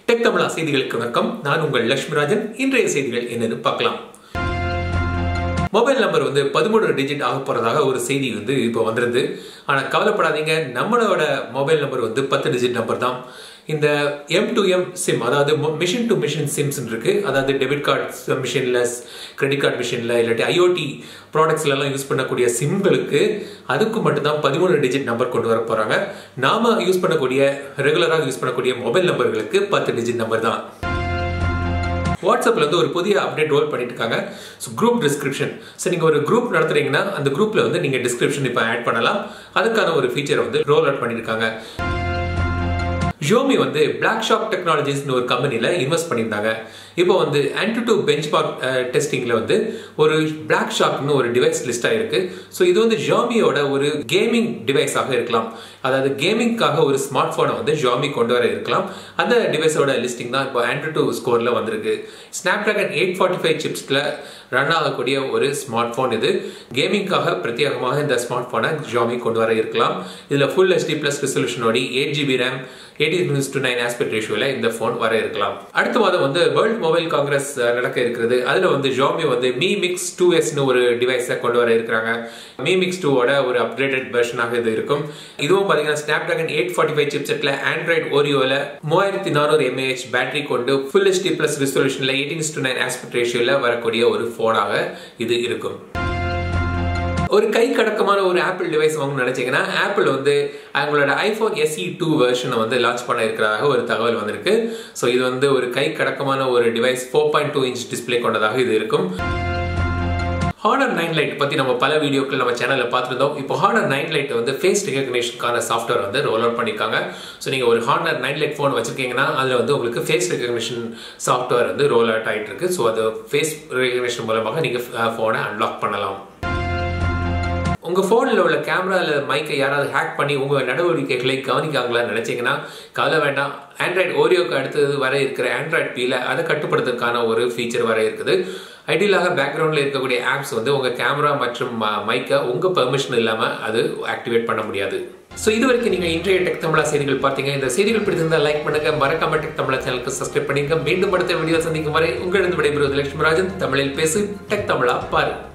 Tech தமிழா செய்திகளுக்கு வணக்கம். நான் உங்கள் லட்சுமிராஜன். இன்றைய செய்திகள் என்னன்னு பார்க்கலாம். மொபைல் நம்பர் 13 டிஜிட் ஆக போறதாக ஒரு செய்தி இப்போ வந்திருது. ஆனா கவலைப்படாதீங்க, நம்மளோட மொபைல் நம்பர் 10 டிஜிட் நம்பர் தான். இந்த M2M சிம், அதாவது மிஷின் டு மிஷின் சிம்ஸ் இருக்கு. அதாவது டெபிட் கார்டு மிஷின்ல, கிரெடிட் கார்டு மிஷின்ல, இல்லாட்டி IoT ப்ராடக்ட்ஸ்ல எல்லாம் யூஸ் பண்ணக்கூடிய சிம்களுக்கு அதுக்கு மட்டும்தான் 13 டிஜிட் நம்பர் கொண்டு வர போறாங்க. நாம யூஸ் பண்ணக்கூடிய, ரெகுலராக யூஸ் பண்ணக்கூடிய மொபைல் நம்பர்களுக்கு 10 டிஜிட் நம்பர் தான். வாட்ஸ்அப்ல ஒரு புதிய அப்டேட் ரோல் பண்ணிட்டு இருக்காங்க. Group description. நீங்க ஒரு குரூப் நடத்துறீங்கன்னா அந்த குரூப்ல நீங்க டிஸ்கிரிப்ஷன் இப்போ ஆட் பண்ணலாம். அதுக்கான ஒரு ஃபீச்சர் ரோல் அவுட் பண்ணிருக்காங்க. Xiaomi Black Shark Technologies ஒரு கம்பெனில இன்வெஸ்ட் பண்ணியிருந்தாங்க. இப்போ Antutu பெஞ்ச்மார்க் டெஸ்டிங்ல ஒரு Black Shark ஒரு டிவைஸ் லிஸ்ட் ஆயிருக்கு. ஸோ இது Xiaomiயோட ஒரு கேமிங் டிவைஸாக இருக்கலாம். அதாவது கேமிங்காக ஒரு ஸ்மார்ட் போனை Xiaomi கொண்டு வர இருக்கலாம். அந்த டிவைஸோட லிஸ்டிங் தான் இப்போ Antutu ஸ்கோர்ல வந்திருக்கு. Snapdragon 845 சிப்ஸ்ல ரன் ஆகக்கூடிய ஒரு ஸ்மார்ட் போன். இது கேமிங்காக பிரத்யேகமாக இந்த ஸ்மார்ட் போனை Xiaomi கொண்டு வர இருக்கலாம். இதுல Full HD Plus ரெசல்யூஷனோட 8GB RAM 18:9 ஆஸ்பெக்ட் ரேஷியோல இந்த போன் வர இருக்கலாம். அடுத்த மாதம் வேர்ல்ட் மொபைல் காங்கிரஸ் நடக்க இருக்கிறது. அதுல Xiaomi Mi Mix 2S ஒரு டிவைஸை கொண்டு வர இருக்கிறாங்க. Mi Mix 2 ஓட ஒரு அப்கிரேடட் வெர்ஷனாக இது இருக்கும். இதுவும் பாத்தீங்கன்னா Snapdragon 845 சிப்செட்ல ஆண்ட்ராய்டு ஓரியோல 3400 mAh பேட்டரி கொண்டு Full HD Plus ரெசல்யூஷன்ல 18:9 ஆஸ்பெக்ட் ரேஷியோல வரக்கூடிய ஒரு போனாக இது இருக்கும். ஒரு கை கடக்கமான ஒரு ஆப்பிள் டிவைஸ் வாங்கணும்னு நினைச்சீங்கன்னா ஆப்பிள் அவங்களோட iPhone SE 2 வெர்ஷனை லான்ச் பண்ண இருக்கிறதாக ஒரு தகவல் வந்திருக்கு. ஸோ இது ஒரு கை கடக்கமான ஒரு டிவைஸ். 4.2 இன்ச் டிஸ்பிளே கொண்டதாக இது இருக்கும். Honor 9 Lite பத்தி நம்ம பல வீடியோக்கள் நம்ம சேனல்ல பார்த்துருந்தோம். இப்போ Honor 9 Lite ஃபேஸ் ரெகக்னிஷனுக்கான சாஃப்ட்வேர் ரோல் அவுட் பண்ணிருக்காங்க. ஸோ நீங்க ஒரு Honor 9 Lite போன் வச்சிருக்கீங்கன்னா அதுல உங்களுக்கு face recognition software roll out ஆயிட்டு இருக்கு. ஸோ அது ஃபேஸ் ரெகக்னிஷன் மூலமாக நீங்க போனை அன்லாக் பண்ணலாம். உங்க போன்ல உள்ள கேமரா இல்ல மைக்கை யாராவது ஹேக் பண்ணி உங்க நடவடிக்கைகளை கவனிக்காங்களான்னு நினைச்சீங்கன்னா கவலை வேண்டாம். ஆண்ட்ராய்டு ஓரியோக்கு அடுத்தது வர இருக்கிற ஆண்ட்ராய்டு பீல அதை கட்டுப்படுத்துறதுக்கான ஒரு ஃபீச்சர் வர இருக்குது. ஐடியலாக பேக்ரவுண்ட்ல இருக்கக்கூடிய ஆப்ஸ் உங்க கேமரா மற்றும் மைக்கை உங்க பெர்மிஷன் இல்லாம அது ஆக்டிவேட் பண்ண முடியாது. ஸோ இது வரைக்கும் நீங்க இன்றைய டெக் தமிழா செய்திகள் பார்த்தீங்க. இந்த செய்திகள் பிடித்திருந்தால் லைக் பண்ணுங்க, மறக்காம டெக் தமிழா சேனலுக்கு சப்ஸ்கிரைப் பண்ணிங்க. மீண்டும் அடுத்த வீடியோ சந்திக்கும் வரை உங்களிடம் விடைபெறுவது லட்சுமிராஜன். தமிழில் பேசு, டெக் தமிழா பாரு.